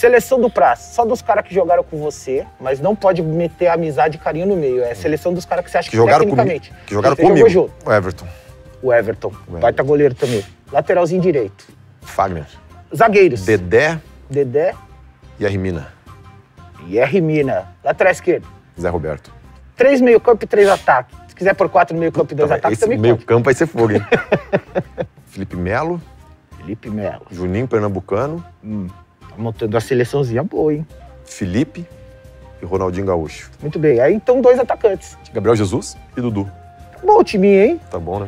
Seleção do praça, só dos caras que jogaram com você, mas não pode meter amizade e carinho no meio. É seleção dos caras que você acha que jogaram tecnicamente. comigo. Que jogaram você jogou comigo. junto. O Everton. O Everton. Baita goleiro também. Lateralzinho direito. Fagner. Zagueiros. Dedé Dedé e Hermina. e R. Mina. Lateral esquerdo. Zé Roberto. 3 meio-campo e 3 ataques. Se quiser por 4 meio-campo e 2 ataques, Esse também meio pode. campo vai ser fogo, hein? Felipe Melo, Felipe Melo. Juninho Pernambucano, Tá montando uma seleçãozinha boa, hein? Felipe e Ronaldinho Gaúcho. Muito bem. Aí então 2 atacantes. Gabriel Jesus e Dudu. Bom o timinho, hein? Tá bom, né?